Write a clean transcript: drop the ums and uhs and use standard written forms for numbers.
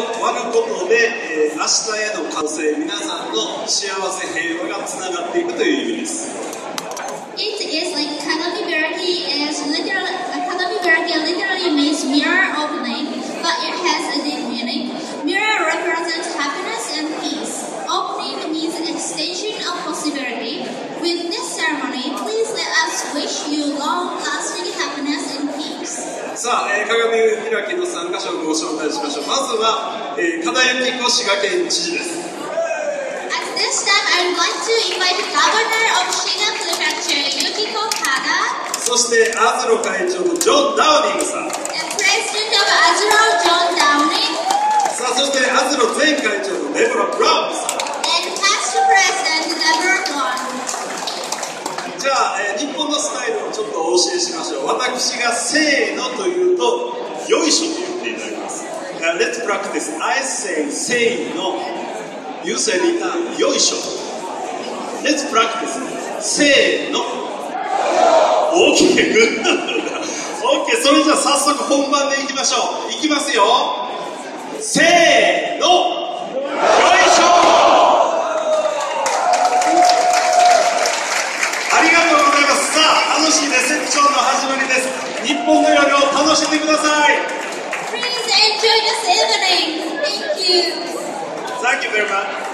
割ることで、明日への可能性、皆さんの幸せ平和がつながっていくという意味です。 It is like Kadamibiraki literally means mirror opening, but it has a deep meaning. Mirror represents happiness and peace. Opening means extension of possibility. With this ceremony, please let us wish you long-lasting happiness and peace. さあ、鏡開きの参加者をご紹介しましょう。まずは、片幸子滋賀県知事です。 At this time, I would like to invite the Governor of Shiga Prefecture, Yukiko Kada, そしてアズロ会長のジョン・ダウニングさん、 and President of Azuro, John Downing, さあそしてアズロ前会長のデボラ・ブラウンさん。 and Past President Deborah Blunt. じゃあ、日本のスタイルをちょっとお教えしましょう。私がせーのと言うと、よいしょと言っていただきます。Let's practice. I say せーの。You say return よいしょ。Let's practice. せーの。OK、グッド。OK、それじゃあ早速本番でいきましょう。いきますよ。せーの。よいしょ。ありがとうございます。さあ、楽しいレセプションの始まりです。日本の夜を楽しんでください。 Please enjoy this evening. Thank you. Thank you very much.